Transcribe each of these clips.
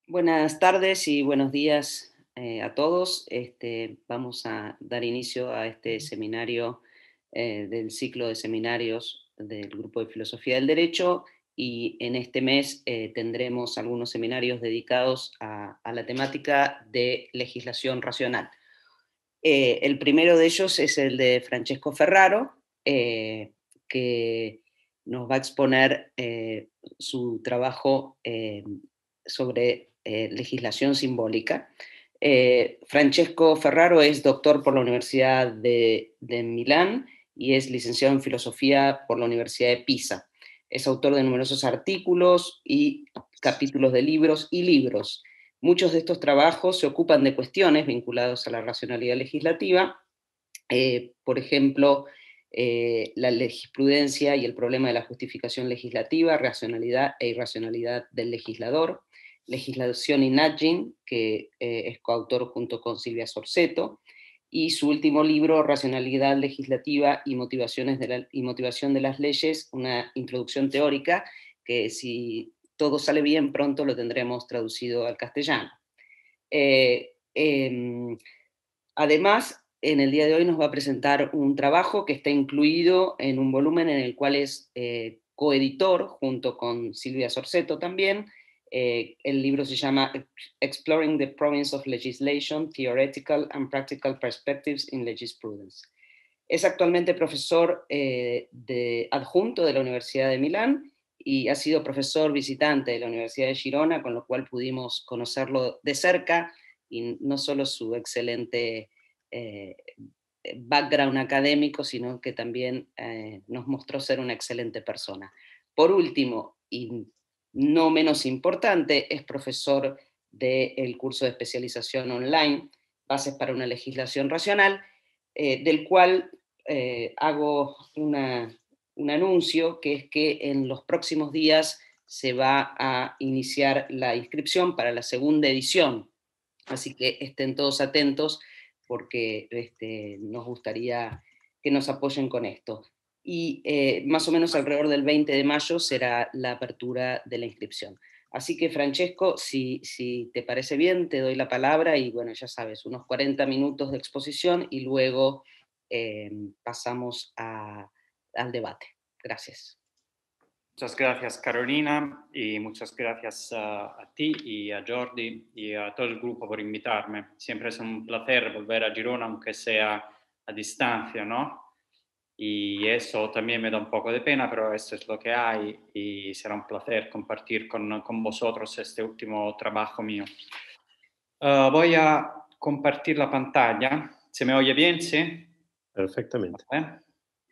Buenas tardes y buenos días a todos. Vamos a dar inicio a este seminario del ciclo de seminarios del Grupo de Filosofía del Derecho y en este mes tendremos algunos seminarios dedicados a la temática de legislación racional. El primero de ellos es el de Francesco Ferraro, que nos va a exponer su trabajo sobre legislación simbólica. Francesco Ferraro es doctor por la Universidad de Milán y es licenciado en filosofía por la Universidad de Pisa. Es autor de numerosos artículos y capítulos de libros y libros. Muchos de estos trabajos se ocupan de cuestiones vinculadas a la racionalidad legislativa, por ejemplo, la lerisprudencia y el problema de la justificación legislativa, racionalidad e irracionalidad del legislador, legislación y nudging, que es coautor junto con Silvia Sorceto, y su último libro, Racionalidad legislativa y motivación de las leyes, una introducción teórica, que si todo sale bien, pronto lo tendremos traducido al castellano. Además, en el día de hoy nos va a presentar un trabajo que está incluido en un volumen en el cual es coeditor, junto con Silvia Sorceto también. El libro se llama Exploring the Province of Legislation, Theoretical and Practical Perspectives in Jurisprudence. Es actualmente profesor adjunto de la Universidad de Milán y ha sido profesor visitante de la Universidad de Girona, con lo cual pudimos conocerlo de cerca y no solo su excelente background académico, sino que también nos mostró ser una excelente persona. Por último, y no menos importante, es profesor del curso de especialización online, Bases para una legislación racional, del cual hago un anuncio, que es que en los próximos días se va a iniciar la inscripción para la segunda edición. Así que estén todos atentos porque nos gustaría que nos apoyen con esto. Y más o menos alrededor del 20 de mayo será la apertura de la inscripción. Así que, Francesco, si te parece bien, te doy la palabra y bueno, ya sabes, unos 40 minutos de exposición y luego pasamos al debate. Gracias. Muchas gracias, Carolina, y muchas gracias a ti y a Jordi y a todo el grupo por invitarme. Siempre es un placer volver a Girona, aunque sea a distancia, ¿no? Y eso también me da un poco de pena, pero esto es lo que hay y será un placer compartir con vosotros este último trabajo mío. Voy a compartir la pantalla. ¿Se me oye bien? ¿Sí? Perfectamente. ¿Vale?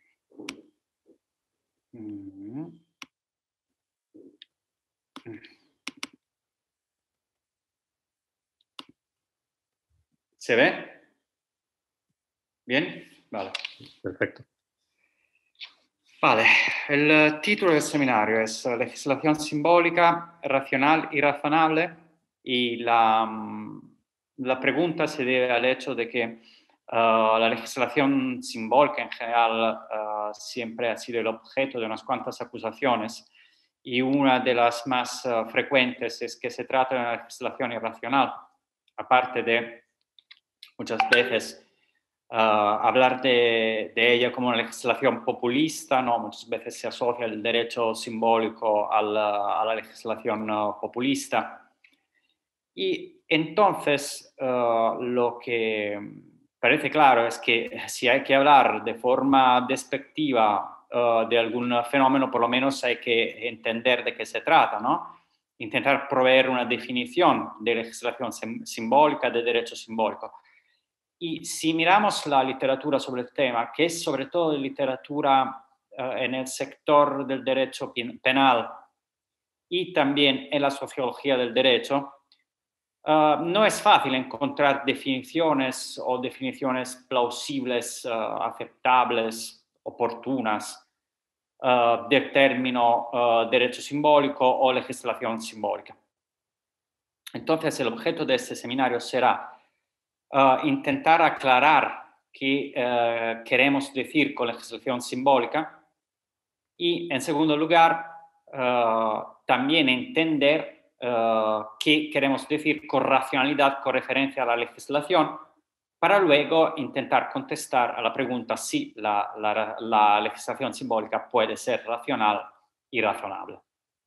¿Se ve? ¿Bien? Vale. Perfecto. Vale, el título del seminario es Legislación simbólica, racional y razonable, y la pregunta se debe al hecho de que la legislación simbólica en general siempre ha sido el objeto de unas cuantas acusaciones, y una de las más frecuentes es que se trata de una legislación irracional, aparte de muchas veces hablar de ella como una legislación populista, ¿no? Muchas veces se asocia el derecho simbólico a la legislación populista. Y entonces lo que parece claro es que si hay que hablar de forma despectiva de algún fenómeno, por lo menos hay que entender de qué se trata, ¿no? Intentar proveer una definición de legislación simbólica, de derecho simbólico. Y si miramos la literatura sobre el tema, que es sobre todo literatura en el sector del derecho penal y también en la sociología del derecho, no es fácil encontrar definiciones o definiciones plausibles, aceptables, oportunas del término derecho simbólico o legislación simbólica. Entonces, el objeto de este seminario será intentar aclarar qué queremos decir con legislación simbólica y, en segundo lugar, también entender que queremos decir con racionalidad, con referencia a la legislación, para luego intentar contestar a la pregunta si la legislación simbólica puede ser racional y razonable.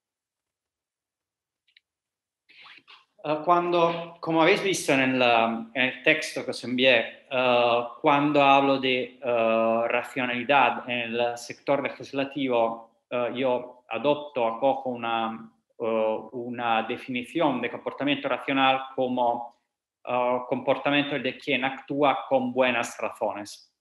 Como habéis visto en el texto que os envié, cuando hablo de racionalidad en el sector legislativo, yo acojo una definición de comportamiento racional como comportamiento de quien actúa con buenas razones.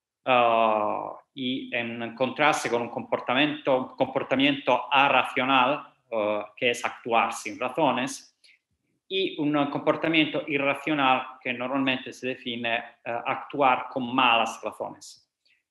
Y en contraste con un comportamiento arracional, que es actuar sin razones, y un comportamiento irracional que normalmente se define actuar con malas razones.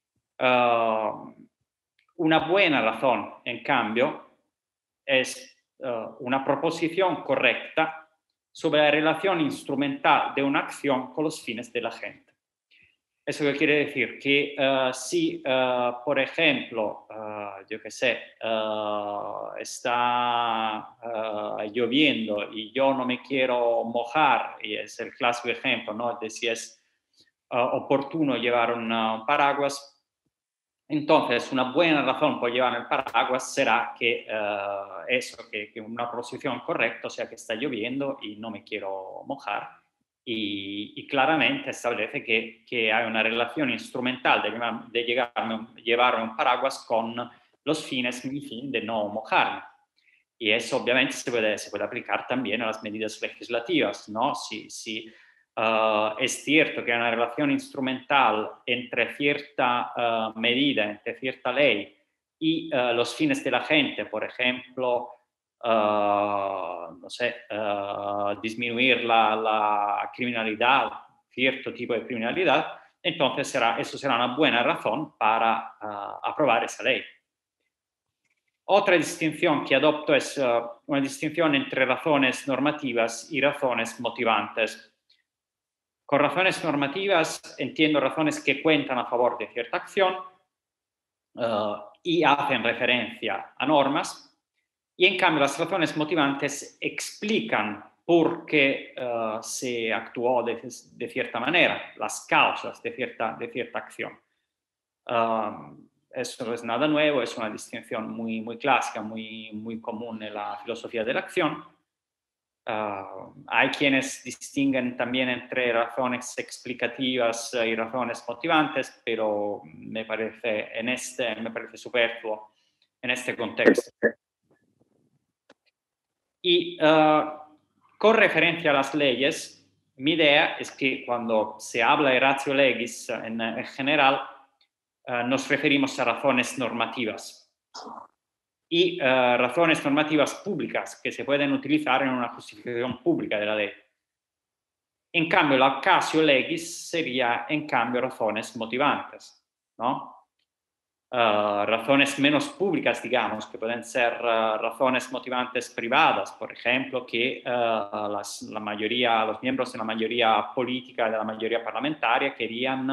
Una buena razón, en cambio, es una proposición correcta sobre la relación instrumental de una acción con los fines de la gente. ¿Eso qué quiere decir? Que si, por ejemplo, yo qué sé, está lloviendo y yo no me quiero mojar, y es el clásico ejemplo, ¿no?, de si es oportuno llevar un paraguas, entonces una buena razón por llevar el paraguas será que que una proposición correcta, o sea, que está lloviendo y no me quiero mojar. Y claramente establece que hay una relación instrumental de llevarme un paraguas con mi fin de no mojarme. Y eso obviamente se puede aplicar también a las medidas legislativas, ¿no? Si es cierto que hay una relación instrumental entre cierta medida, entre cierta ley y los fines de la gente, por ejemplo, no sé, disminuir la criminalidad, cierto tipo de criminalidad, entonces eso será una buena razón para aprobar esa ley. Otra distinción que adopto es una distinción entre razones normativas y razones motivantes. Con razones normativas entiendo razones que cuentan a favor de cierta acción y hacen referencia a normas. Y en cambio las razones motivantes explican por qué se actuó de cierta manera, las causas de cierta acción. Eso no es nada nuevo, es una distinción muy, muy clásica, muy común en la filosofía de la acción. Hay quienes distinguen también entre razones explicativas y razones motivantes, pero me parece superfluo en este contexto. Y con referencia a las leyes, mi idea es que cuando se habla de ratio legis en general, nos referimos a razones normativas y razones normativas públicas que se pueden utilizar en una justificación pública de la ley. En cambio, la vacatio legis sería, en cambio, razones motivantes, ¿no? Razones menos públicas, digamos, que pueden ser razones motivantes privadas, por ejemplo, que los miembros de la mayoría política, de la mayoría parlamentaria, querían,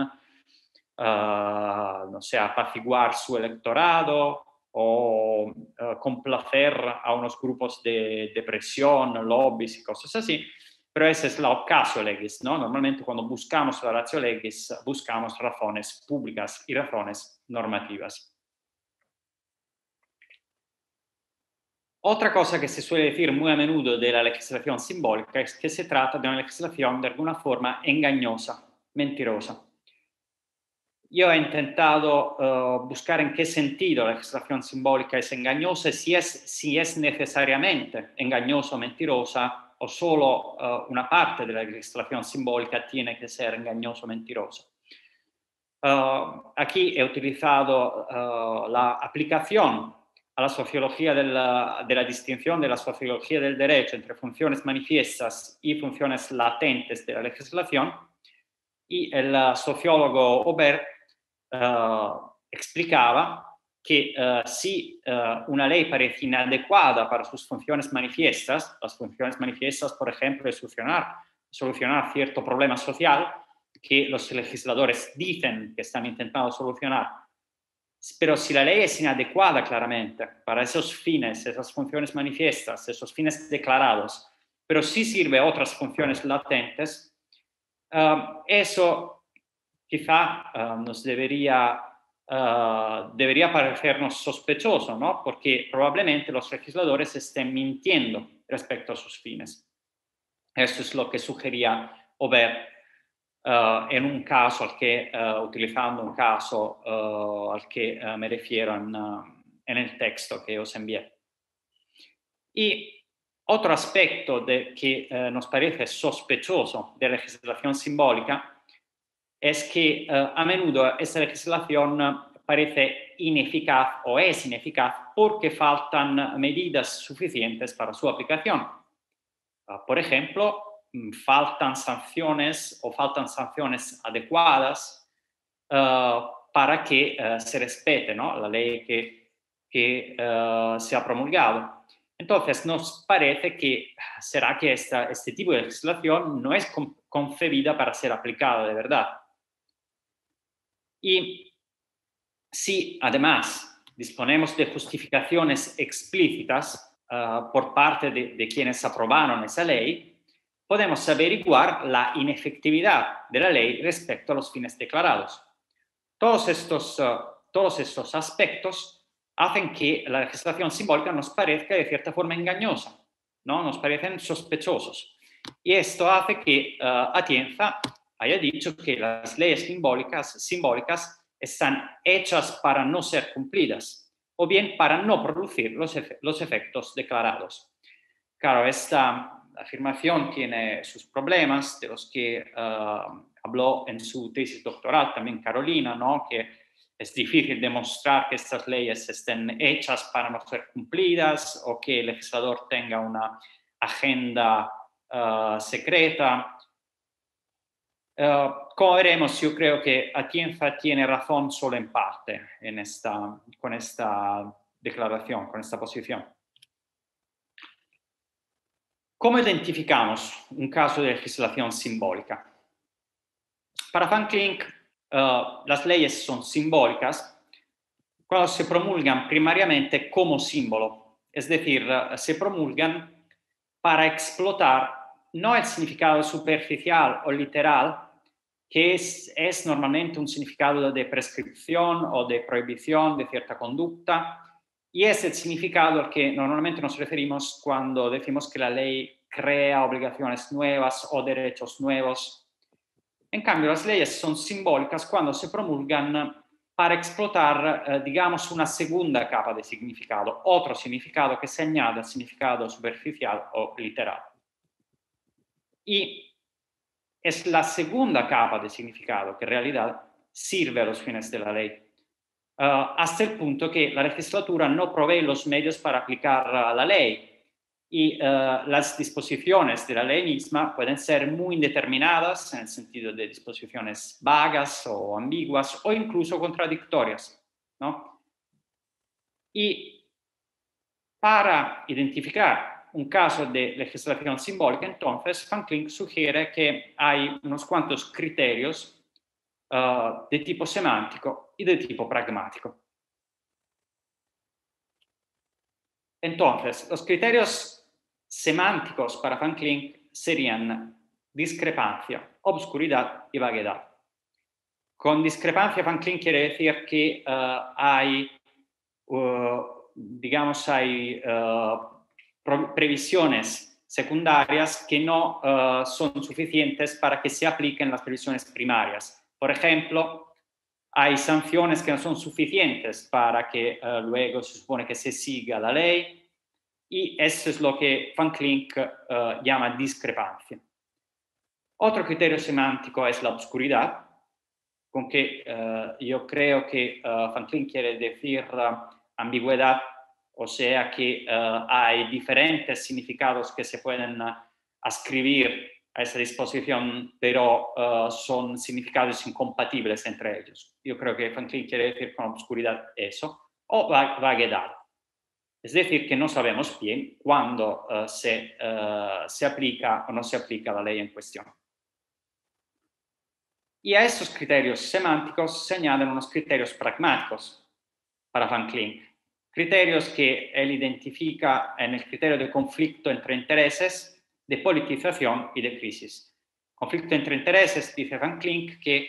no sé, apaciguar su electorado o complacer a unos grupos de presión, lobbies y cosas así. Pero esa es la vacatio legis, ¿no? Normalmente cuando buscamos la ratio legis, buscamos razones públicas y razones normativas. Otra cosa que se suele decir muy a menudo de la legislación simbólica es que se trata de una legislación de alguna forma engañosa, mentirosa. Yo he intentado buscar en qué sentido la legislación simbólica es engañosa, si es necesariamente engañosa o mentirosa, o solo una parte de la legislación simbólica tiene que ser engañosa o mentirosa. Aquí he utilizado la aplicación a la sociología de la distinción de la sociología del derecho entre funciones manifiestas y funciones latentes de la legislación, y el sociólogo Aubert explicaba que si una ley parece inadecuada para sus funciones manifiestas, las funciones manifiestas, por ejemplo, es solucionar cierto problema social que los legisladores dicen que están intentando solucionar, Pero si la ley es inadecuada claramente para esos fines, esas funciones manifiestas, esos fines declarados, pero sí sirve a otras funciones latentes, eso quizá nos debería parecernos sospechoso, ¿no? Porque probablemente los legisladores estén mintiendo respecto a sus fines. Eso es lo que sugería Aubert en un caso utilizando un caso al que me refiero en el texto que os envié. Y otro aspecto que nos parece sospechoso de legislación simbólica es que a menudo esta legislación parece ineficaz o es ineficaz porque faltan medidas suficientes para su aplicación. Por ejemplo, faltan sanciones adecuadas para que se respete, ¿no?, la ley que se ha promulgado. Entonces, nos parece que será que este tipo de legislación no es concebida para ser aplicada de verdad. Y si además disponemos de justificaciones explícitas por parte de quienes aprobaron esa ley, podemos averiguar la inefectividad de la ley respecto a los fines declarados. Todos estos aspectos hacen que la legislación simbólica nos parezca de cierta forma engañosa, ¿no? Nos parecen sospechosos. Y esto hace que Atienza haya dicho que las leyes simbólicas están hechas para no ser cumplidas o bien para no producir los efectos declarados. Claro, esta afirmación tiene sus problemas, de los que habló en su tesis doctoral también Carolina, ¿no?, que es difícil demostrar que estas leyes estén hechas para no ser cumplidas o que el legislador tenga una agenda secreta. Como veremos, yo creo que Atienza tiene razón solo en parte con esta declaración, con esta posición. ¿Cómo identificamos un caso de legislación simbólica? Para Van Klink, las leyes son simbólicas cuando se promulgan primariamente como símbolo, es decir, se promulgan para explotar no el significado superficial o literal, que es normalmente un significado de prescripción o de prohibición de cierta conducta, y es el significado al que normalmente nos referimos cuando decimos que la ley crea obligaciones nuevas o derechos nuevos. En cambio, las leyes son simbólicas cuando se promulgan para explotar, digamos, una segunda capa de significado, otro significado que se añade al significado superficial o literal. Y es la segunda capa de significado que en realidad sirve a los fines de la ley, hasta el punto que la legislatura no provee los medios para aplicar la ley y las disposiciones de la ley misma pueden ser muy indeterminadas en el sentido de disposiciones vagas o ambiguas o incluso contradictorias, ¿no? Y para identificar un caso de legislación simbólica, entonces Van Klink sugiere que hay unos cuantos criterios de tipo semántico y de tipo pragmático. Entonces, los criterios semánticos para Van Klink serían discrepancia, obscuridad y vaguedad. Con discrepancia, Van Klink quiere decir que hay previsiones secundarias que no son suficientes para que se apliquen las previsiones primarias. Por ejemplo, hay sanciones que no son suficientes para que luego se supone que se siga la ley, y eso es lo que Van Klink llama discrepancia. Otro criterio semántico es la obscuridad, con que yo creo que Van Klink quiere decir ambigüedad, o sea que hay diferentes significados que se pueden ascribir a esa disposición, pero son significados incompatibles entre ellos. Yo creo que Van Klink quiere decir con obscuridad eso, o vaguedad. Es decir, que no sabemos bien cuándo se aplica o no se aplica la ley en cuestión. Y a estos criterios semánticos se añaden unos criterios pragmáticos, para Van Klink. Criterios que él identifica en el criterio de conflicto entre intereses, de politización y de crisis. Conflicto entre intereses, dice Van Klink, que,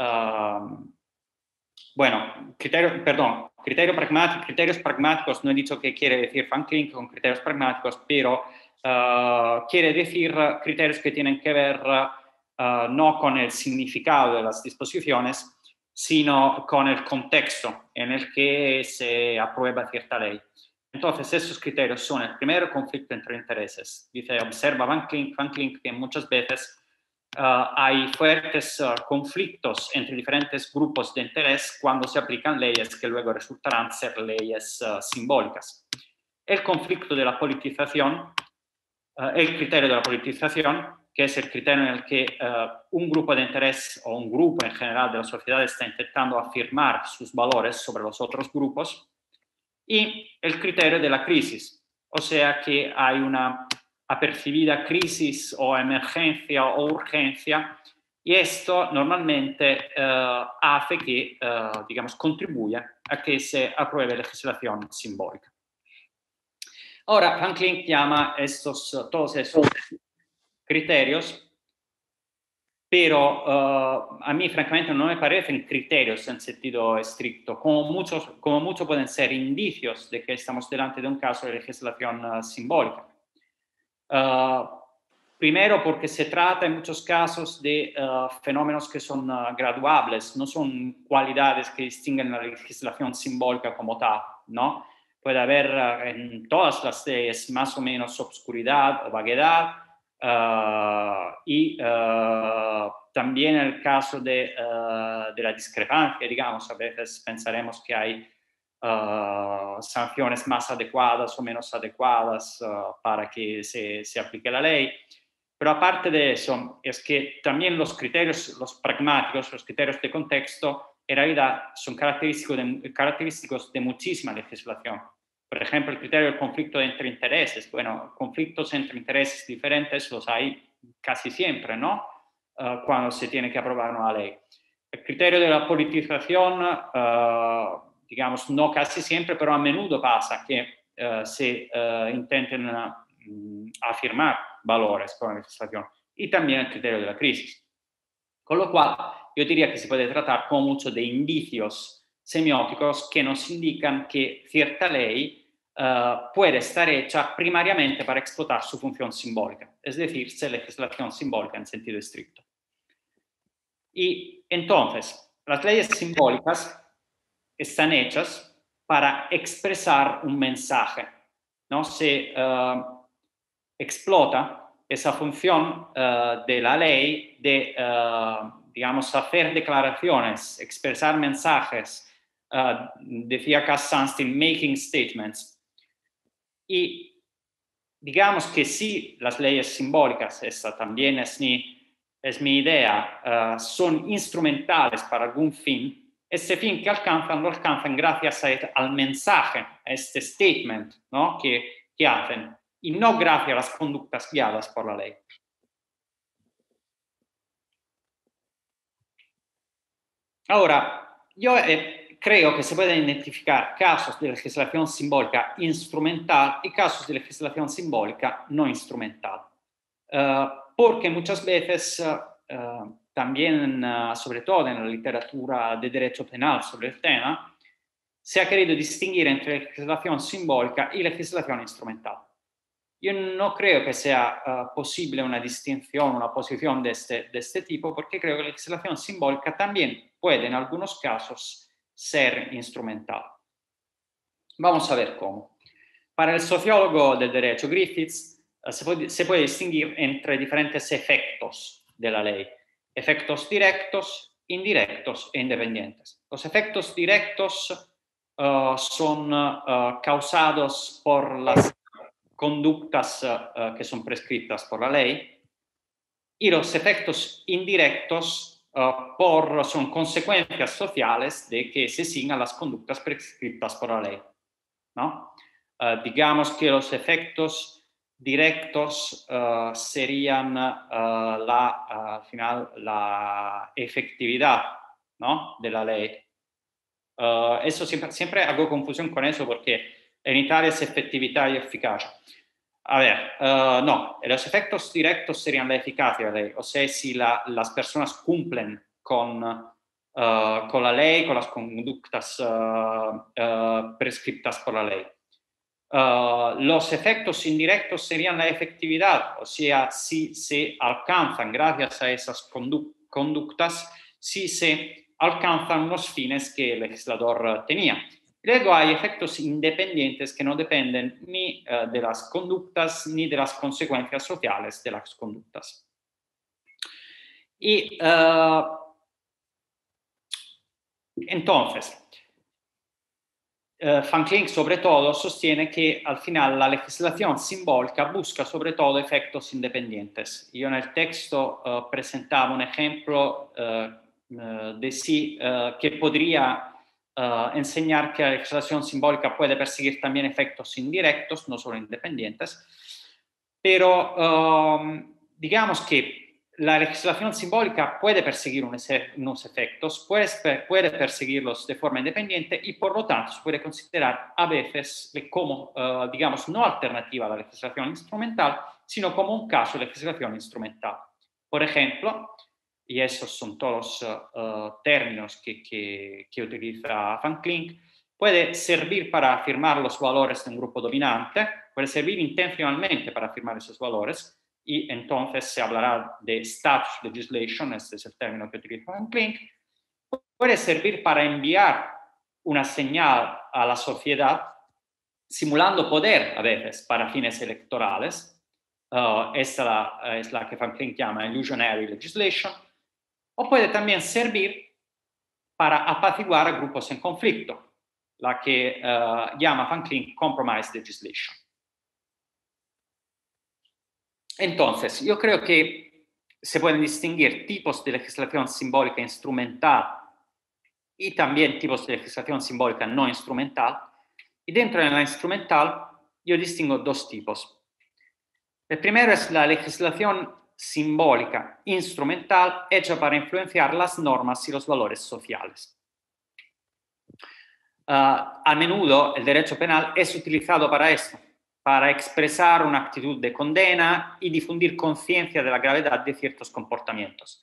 criterios pragmáticos, no he dicho qué quiere decir Van Klink con criterios pragmáticos, pero quiere decir criterios que tienen que ver no con el significado de las disposiciones, sino con el contexto en el que se aprueba cierta ley. Entonces, esos criterios son el primero, conflicto entre intereses. Dice, observa Van Klink que muchas veces hay fuertes conflictos entre diferentes grupos de interés cuando se aplican leyes que luego resultarán ser leyes simbólicas. El conflicto de la politización, el criterio de la politización, que es el criterio en el que un grupo de interés o un grupo en general de la sociedad está intentando afirmar sus valores sobre los otros grupos, y el criterio de la crisis, o sea que hay una apercibida crisis o emergencia o urgencia, y esto normalmente hace que, digamos, contribuya a que se apruebe legislación simbólica. Ahora, Van Klink llama todos esos criterios, pero a mí francamente no me parecen criterios en sentido estricto, como mucho pueden ser indicios de que estamos delante de un caso de legislación simbólica. Primero porque se trata en muchos casos de fenómenos que son graduables, no son cualidades que distinguen la legislación simbólica como tal, ¿no? Puede haber en todas las leyes más o menos obscuridad o vaguedad, y también en el caso de la discrepancia, digamos, a veces pensaremos que hay sanciones más adecuadas o menos adecuadas para que se aplique la ley. Pero aparte de eso, es que también los criterios, los pragmáticos, los criterios de contexto, en realidad son característicos de muchísima legislación. Por ejemplo, el criterio del conflicto entre intereses. Bueno, conflictos entre intereses diferentes los hay casi siempre, ¿no? Cuando se tiene que aprobar una ley. El criterio de la politización, digamos, no casi siempre, pero a menudo pasa que se intenten afirmar valores con la legislación. Y también el criterio de la crisis. Con lo cual, yo diría que se puede tratar como mucho de indicios semióticos que nos indican que cierta ley puede estar hecha primariamente para explotar su función simbólica, es decir, ser legislación simbólica en sentido estricto. Y entonces, las leyes simbólicas están hechas para expresar un mensaje, ¿no? Se explota esa función de la ley de, digamos, hacer declaraciones, expresar mensajes, decía Cass Sunstein, making statements. Y digamos que si las leyes simbólicas, esa también es mi idea, son instrumentales para algún fin, ese fin que alcanzan, lo alcanzan gracias al mensaje, a este statement, ¿no? que hacen, y no gracias a las conductas guiadas por la ley. Ahora, yo creo que se pueden identificar casos de legislación simbólica instrumental y casos de legislación simbólica no instrumental. Porque muchas veces, también, sobre todo en la literatura de derecho penal sobre el tema, se ha querido distinguir entre legislación simbólica y legislación instrumental. Yo no creo que sea posible una distinción, una posición de este tipo, porque creo que la legislación simbólica también puede en algunos casos ser instrumental. Vamos a ver cómo. Para el sociólogo del derecho Griffiths se puede distinguir entre diferentes efectos de la ley. Efectos directos, indirectos e independientes. Los efectos directos son causados por las conductas que son prescritas por la ley, y los efectos indirectos son consecuencias sociales de que se sigan las conductas prescritas por la ley, ¿no? Digamos que los efectos directos serían al final la efectividad, ¿no? de la ley. Eso siempre hago confusión con eso porque en Italia es efectividad y eficacia. A ver, no, los efectos directos serían la eficacia de la ley, o sea, si las personas cumplen con la ley, con las conductas prescritas por la ley. Los efectos indirectos serían la efectividad, o sea, si se alcanzan gracias a esas conductas, si se alcanzan los fines que el legislador tenía. Luego hay efectos independientes que no dependen ni de las conductas ni de las consecuencias sociales de las conductas. Y entonces, Van Klink sobre todo sostiene que al final la legislación simbólica busca sobre todo efectos independientes. Yo en el texto presentaba un ejemplo de sí que podría enseñar que la legislación simbólica puede perseguir también efectos indirectos, no solo independientes, pero digamos que la legislación simbólica puede perseguir unos efectos, puede perseguirlos de forma independiente y por lo tanto se puede considerar a veces como, digamos, no alternativa a la legislación instrumental, sino como un caso de legislación instrumental. Por ejemplo, y esos son todos los términos que utiliza Van Klink, puede servir para afirmar los valores de un grupo dominante, puede servir intencionalmente para afirmar esos valores, y entonces se hablará de status legislation, este es el término que utiliza Van Klink. Puede servir para enviar una señal a la sociedad, simulando poder a veces para fines electorales. Esta es la que Van Klink llama illusionary legislation. O puede también servir para apaciguar a grupos en conflicto, la que llama Van Klink compromise legislation. Entonces, yo creo que se pueden distinguir tipos de legislación simbólica instrumental y también tipos de legislación simbólica no instrumental. Y dentro de la instrumental, yo distingo dos tipos. El primero es la legislación simbólica instrumental hecha para influenciar las normas y los valores sociales. A menudo el derecho penal es utilizado para esto, para expresar una actitud de condena y difundir conciencia de la gravedad de ciertos comportamientos.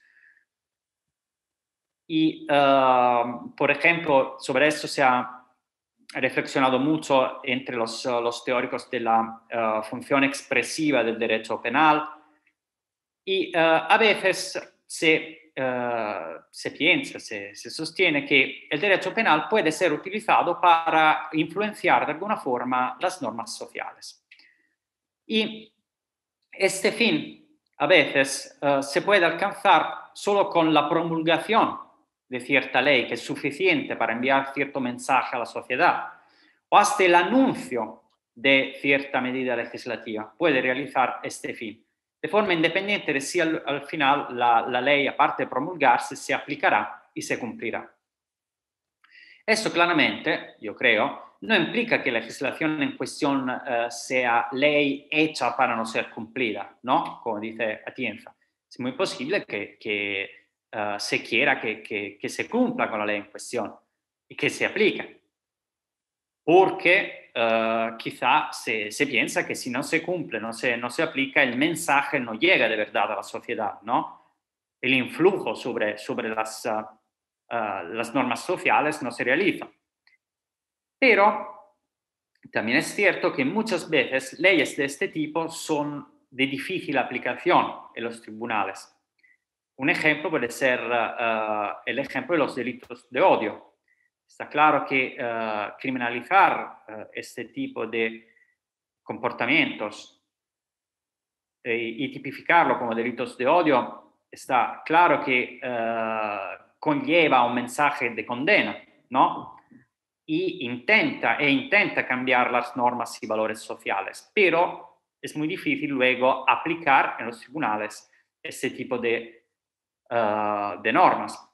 Y, por ejemplo, sobre esto se ha reflexionado mucho entre los teóricos de la función expresiva del derecho penal y a veces se piensa, se sostiene que el derecho penal puede ser utilizado para influenciar de alguna forma las normas sociales. Y este fin, a veces, se puede alcanzar solo con la promulgación de cierta ley, que es suficiente para enviar cierto mensaje a la sociedad, o hasta el anuncio de cierta medida legislativa puede realizar este fin, de forma independiente de si al final la ley, aparte de promulgarse, se aplicará y se cumplirá. Eso claramente, yo creo, no implica que la legislación en cuestión sea ley hecha para no ser cumplida, ¿no? Como dice Atienza. Es muy posible que se quiera que se cumpla con la ley en cuestión y que se aplique. Porque quizá se piensa que si no se cumple, no se aplica, el mensaje no llega de verdad a la sociedad, ¿no? El influjo sobre las normas sociales no se realiza. Pero también es cierto que muchas veces leyes de este tipo son de difícil aplicación en los tribunales. Un ejemplo puede ser el ejemplo de los delitos de odio. Está claro que criminalizar este tipo de comportamientos y tipificarlo como delitos de odio, está claro que conlleva un mensaje de condena, ¿no? Y intenta cambiar las normas y valores sociales, pero es muy difícil luego aplicar en los tribunales este tipo de normas.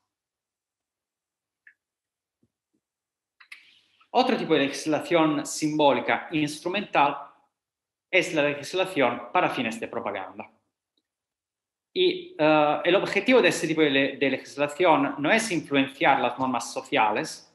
Otro tipo de legislación simbólica instrumental es la legislación para fines de propaganda. Y el objetivo de este tipo de legislación no es influenciar las normas sociales,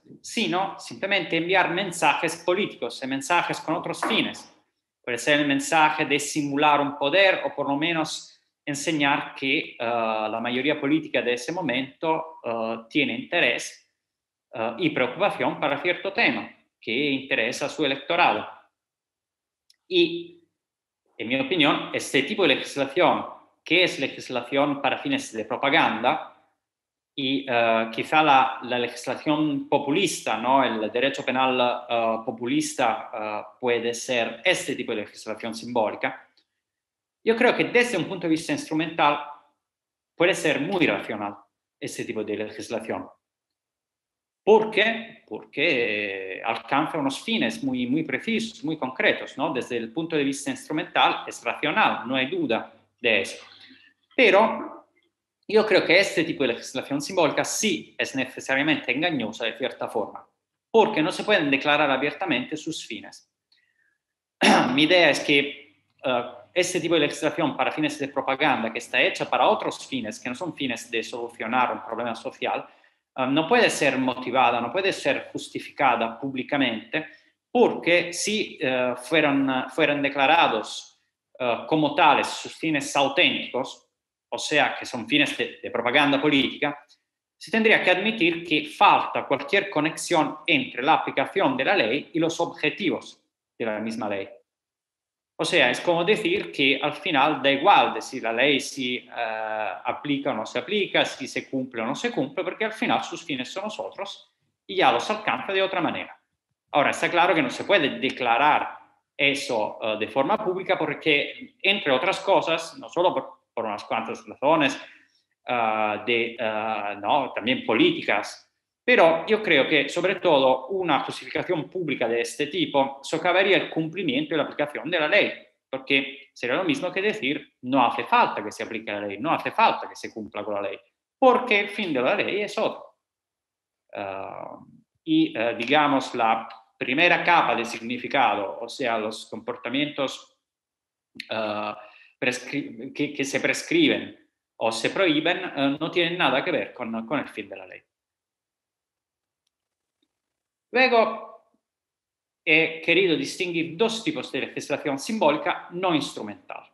sino simplemente enviar mensajes políticos, mensajes con otros fines. Puede ser el mensaje de simular un poder o por lo menos enseñar que la mayoría política de ese momento tiene interés y preocupación para cierto tema que interesa a su electorado. Y, en mi opinión, este tipo de legislación, que es legislación para fines de propaganda, y quizá la legislación populista, ¿no? El derecho penal populista puede ser este tipo de legislación simbólica. Yo creo que desde un punto de vista instrumental puede ser muy racional este tipo de legislación. ¿Por qué? Porque alcanza unos fines muy, muy precisos, muy concretos, ¿no? Desde el punto de vista instrumental es racional, no hay duda de eso. Pero yo creo que este tipo de legislación simbólica sí es necesariamente engañosa de cierta forma, porque no se pueden declarar abiertamente sus fines. Mi idea es que este tipo de legislación para fines de propaganda, que está hecha para otros fines, que no son fines de solucionar un problema social, no puede ser motivada, no puede ser justificada públicamente, porque si fueran declarados como tales sus fines auténticos, o sea, que son fines de propaganda política, se tendría que admitir que falta cualquier conexión entre la aplicación de la ley y los objetivos de la misma ley. O sea, es como decir que al final da igual de si la ley se aplica o no se aplica, si se cumple o no se cumple, porque al final sus fines son otros y ya los alcanza de otra manera. Ahora, está claro que no se puede declarar eso de forma pública porque, entre otras cosas, no solo por unas cuantas razones, no, también políticas, pero yo creo que, sobre todo, una justificación pública de este tipo socavaría el cumplimiento y la aplicación de la ley, porque sería lo mismo que decir no hace falta que se aplique la ley, no hace falta que se cumpla con la ley, porque el fin de la ley es otro. Digamos, la primera capa de significado, o sea, los comportamientos que se prescriben o se prohíben, no tienen nada que ver con el fin de la ley. Luego, he querido distinguir dos tipos de legislación simbólica no instrumental.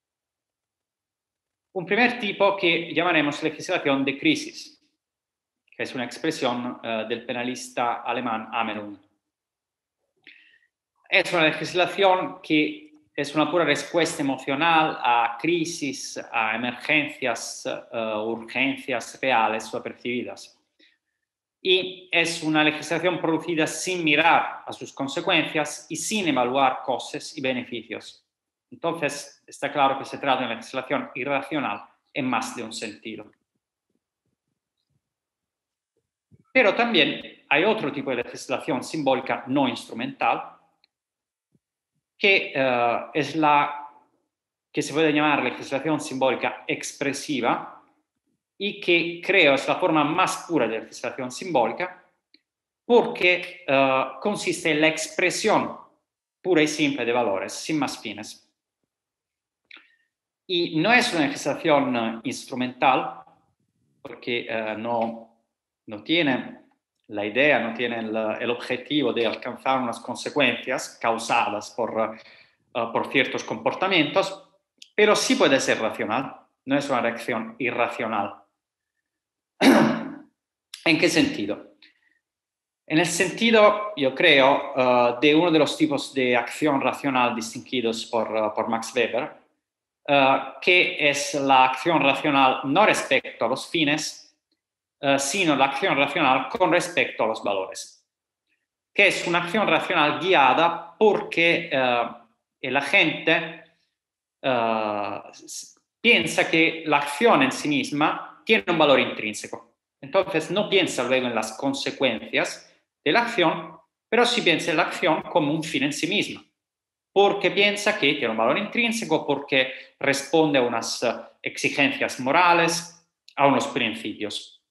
Un primer tipo que llamaremos legislación de crisis, que es una expresión del penalista alemán Amelung. Es una legislación que es una pura respuesta emocional a crisis, a emergencias, urgencias reales o percibidas. Y es una legislación producida sin mirar a sus consecuencias y sin evaluar costes y beneficios. Entonces, está claro que se trata de una legislación irracional en más de un sentido. Pero también hay otro tipo de legislación simbólica no instrumental, que es la que se puede llamar legislación simbólica expresiva, y que creo es la forma más pura de legislación simbólica, porque consiste en la expresión pura y simple de valores, sin más fines. Y no es una legislación instrumental, porque no tiene la idea, no tiene el objetivo de alcanzar unas consecuencias causadas por ciertos comportamientos, pero sí puede ser racional, no es una reacción irracional. ¿En qué sentido? En el sentido, yo creo, de uno de los tipos de acción racional distinguidos por Max Weber, que es la acción racional no respecto a los fines, sino la acción racional con respecto a los valores, que es una acción racional guiada porque el agente piensa que la acción en sí misma tiene un valor intrínseco. Entonces no piensa luego en las consecuencias de la acción, pero sí piensa en la acción como un fin en sí misma, porque piensa que tiene un valor intrínseco, porque responde a unas exigencias morales, a unos principios.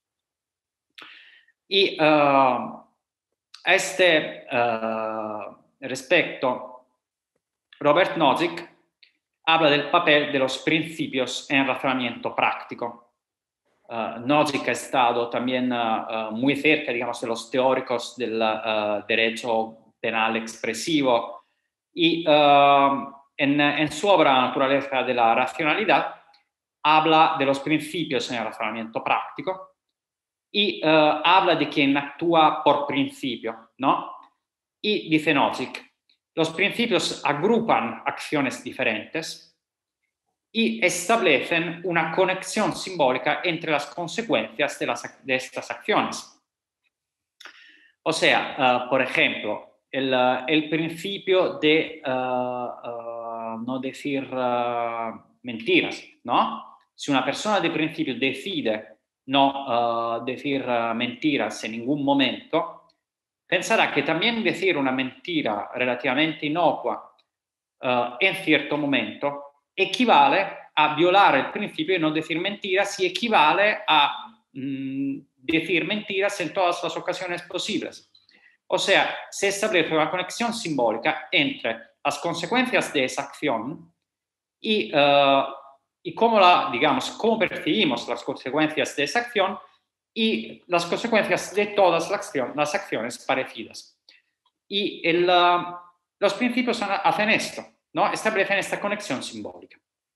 Y a este respecto, Robert Nozick habla del papel de los principios en el razonamiento práctico. Nozick ha estado también muy cerca, digamos, de los teóricos del derecho penal expresivo y en su obra Naturaleza de la Racionalidad habla de los principios en el razonamiento práctico y habla de quien actúa por principio, ¿no? Y dice Nozick, los principios agrupan acciones diferentes y establecen una conexión simbólica entre las consecuencias de estas acciones. O sea, por ejemplo, el principio de no decir mentiras, ¿no? Si una persona de principio decide no decir mentiras en ningún momento, pensará que también decir una mentira relativamente inocua en cierto momento equivale a violar el principio de no decir mentiras y equivale a decir mentiras en todas las ocasiones posibles. O sea, se establece una conexión simbólica entre las consecuencias de esa acción y cómo cómo percibimos las consecuencias de esa acción y las consecuencias de todas las acciones parecidas. Y los principios hacen esto, ¿no? Establecen esta conexión simbólica.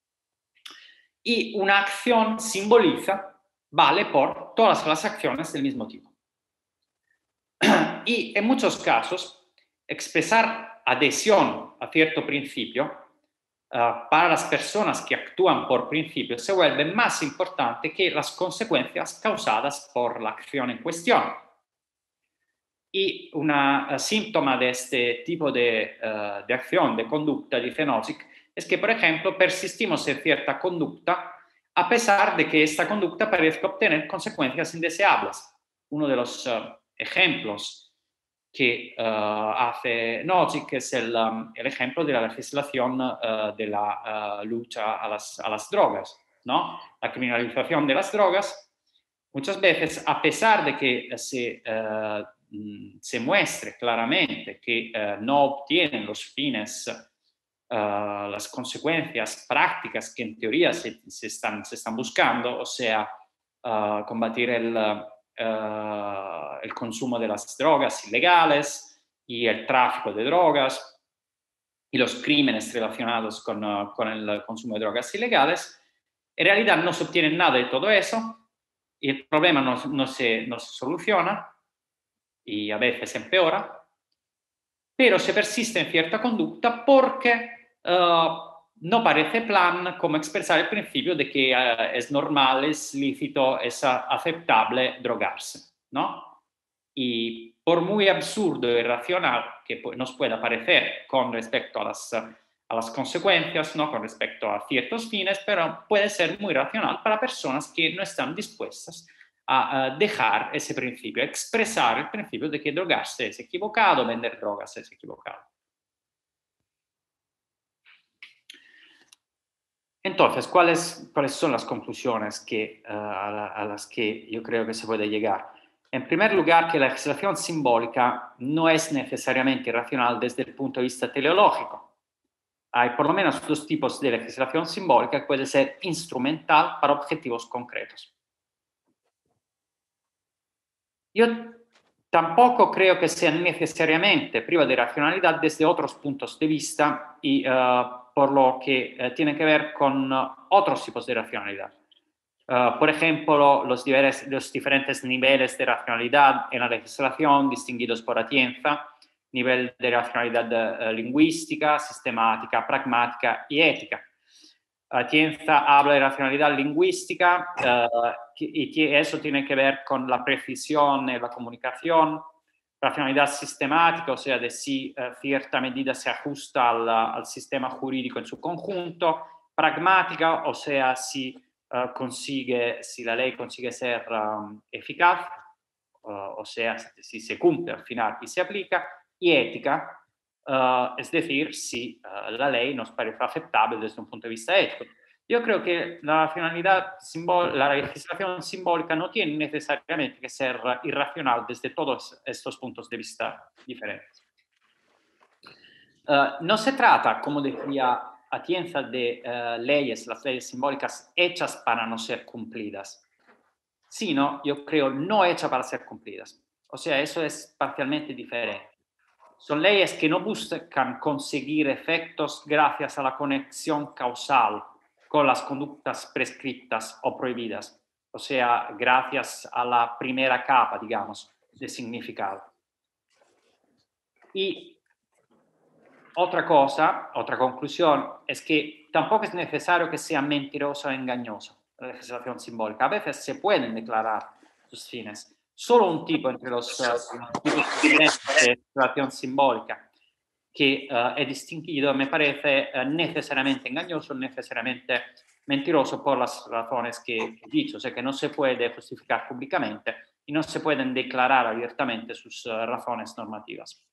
Y una acción simboliza, vale por todas las acciones del mismo tipo. Y en muchos casos, expresar adhesión a cierto principio para las personas que actúan por principio se vuelve más importante que las consecuencias causadas por la acción en cuestión. Y un síntoma de este tipo de acción, de conducta, dice Nozick, es que, por ejemplo, persistimos en cierta conducta a pesar de que esta conducta parezca obtener consecuencias indeseables. Uno de los ejemplos que hace Nozick es el ejemplo de la legislación de la lucha a las drogas, ¿no? La criminalización de las drogas, muchas veces, a pesar de que se muestre claramente que no obtienen los fines, las consecuencias prácticas que en teoría se están buscando, o sea, combatir el consumo de las drogas ilegales y el tráfico de drogas y los crímenes relacionados con el consumo de drogas ilegales, en realidad no se obtiene nada de todo eso y el problema no se soluciona y a veces empeora, pero se persiste en cierta conducta porque no parece plan como expresar el principio de que es normal, es lícito, es aceptable drogarse, ¿no? Y por muy absurdo e irracional que nos pueda parecer con respecto a las consecuencias, ¿no? Con respecto a ciertos fines, pero puede ser muy racional para personas que no están dispuestas a dejar ese principio, a expresar el principio de que drogarse es equivocado, vender drogas es equivocado. Entonces, ¿cuáles son las conclusiones a las que yo creo que se puede llegar? En primer lugar, que la legislación simbólica no es necesariamente irracional desde el punto de vista teleológico. Hay por lo menos dos tipos de legislación simbólica que puede ser instrumental para objetivos concretos. Yo tampoco creo que sea necesariamente priva de racionalidad desde otros puntos de vista y por lo que tiene que ver con otros tipos de racionalidad. Por ejemplo, los diferentes niveles de racionalidad en la legislación distinguidos por Atienza, nivel de racionalidad lingüística, sistemática, pragmática y ética. Atienza habla de racionalidad lingüística y eso tiene que ver con la precisión en la comunicación, racionalidad sistemática, o sea, de si cierta medida se ajusta al sistema jurídico en su conjunto, pragmática, o sea, si la ley consigue ser eficaz, o sea, si se cumple al final y se aplica, y ética, es decir, si la ley nos parece aceptable desde un punto de vista ético. Yo creo que la legislación simbólica no tiene necesariamente que ser irracional desde todos estos puntos de vista diferentes. No se trata, como decía Atienza, de las leyes simbólicas hechas para no ser cumplidas. sino yo creo no hecha para ser cumplidas. O sea, eso es parcialmente diferente. Son leyes que no buscan conseguir efectos gracias a la conexión causal con las conductas prescritas o prohibidas, o sea, gracias a la primera capa, digamos, de significado. Y otra cosa, otra conclusión, es que tampoco es necesario que sea mentirosa o engañosa la legislación simbólica. A veces se pueden declarar sus fines. Solo un tipo entre los tipos diferentes de legislación simbólica que è distinguido me parece necesariamente engañoso, necesariamente mentiroso por las razones que he dicho, o sea que no se puede justificar públicamente y no se pueden declarar abiertamente sus razones normativas.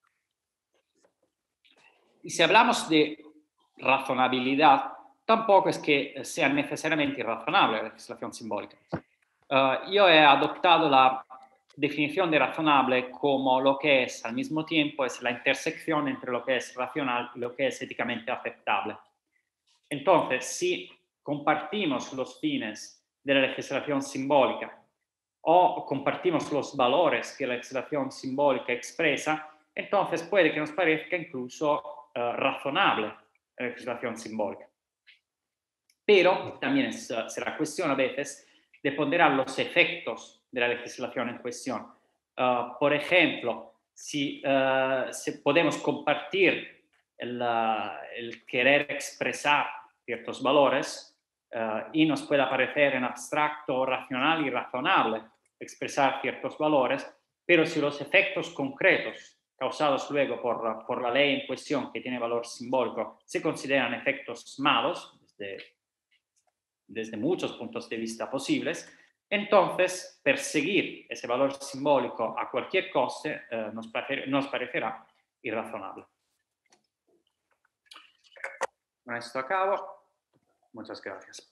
Y si hablamos de razonabilidad, tampoco es que sea necesariamente irrazonable la legislación simbólica. Yo he adoptado la definición de razonable como lo que es al mismo tiempo es la intersección entre lo que es racional y lo que es éticamente aceptable. Entonces, si compartimos los fines de la legislación simbólica o compartimos los valores que la legislación simbólica expresa, entonces puede que nos parezca incluso razonable la legislación simbólica. Pero también será cuestión a veces de ponderar los efectos de la legislación en cuestión. Por ejemplo, si podemos compartir el querer expresar ciertos valores y nos puede parecer en abstracto racional y razonable expresar ciertos valores, pero si los efectos concretos causados luego por la ley en cuestión que tiene valor simbólico se consideran efectos malos desde muchos puntos de vista posibles, entonces perseguir ese valor simbólico a cualquier coste nos parecerá irrazonable. Con esto acabo. Muchas gracias.